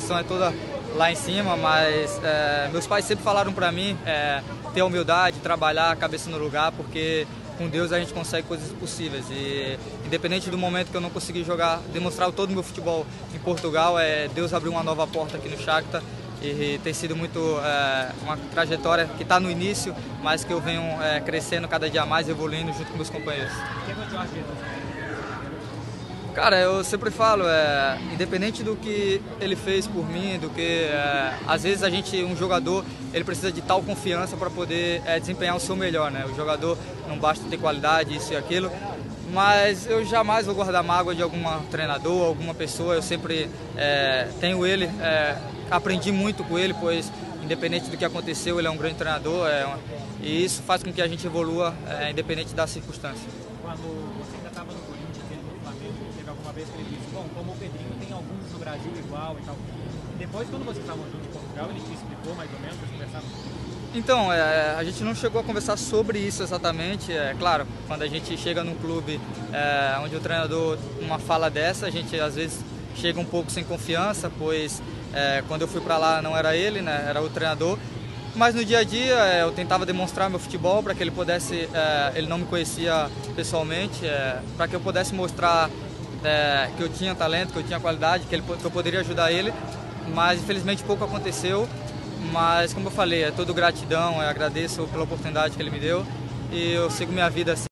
pressão é toda lá em cima, mas meus pais sempre falaram para mim ter humildade, trabalhar a cabeça no lugar, porque com Deus a gente consegue coisas possíveis. E independente do momento que eu não consegui jogar, demonstrar todo o meu futebol em Portugal, Deus abriu uma nova porta aqui no Shakhtar. E tem sido muito uma trajetória que está no início, mas que eu venho crescendo cada dia mais, evoluindo junto com meus companheiros. Cara, eu sempre falo, independente do que ele fez por mim, do que às vezes um jogador, ele precisa de tal confiança para poder desempenhar o seu melhor, né? O jogador não basta ter qualidade, isso e aquilo, mas eu jamais vou guardar mágoa de algum treinador, alguma pessoa. Eu sempre tenho ele, aprendi muito com ele, pois independente do que aconteceu, ele é um grande treinador, e isso faz com que a gente evolua, independente das circunstâncias. Quando você ainda estava no Corinthians, ele no Flamengo, teve alguma vez que ele disse, bom, como o Pedrinho tem alguns no Brasil igual e tal. Depois, quando vocês estavam juntos em Portugal, ele te explicou mais ou menos, vocês conversaram? Então, a gente não chegou a conversar sobre isso exatamente. Claro, quando a gente chega num clube onde o treinador, uma fala dessa, a gente às vezes chega um pouco sem confiança, pois quando eu fui para lá não era ele, né, era o treinador. Mas no dia a dia eu tentava demonstrar meu futebol para que ele pudesse, ele não me conhecia pessoalmente, para que eu pudesse mostrar que eu tinha talento, que eu tinha qualidade, que eu poderia ajudar ele. Mas infelizmente pouco aconteceu. Mas como eu falei, é tudo gratidão, eu agradeço pela oportunidade que ele me deu e eu sigo minha vida assim.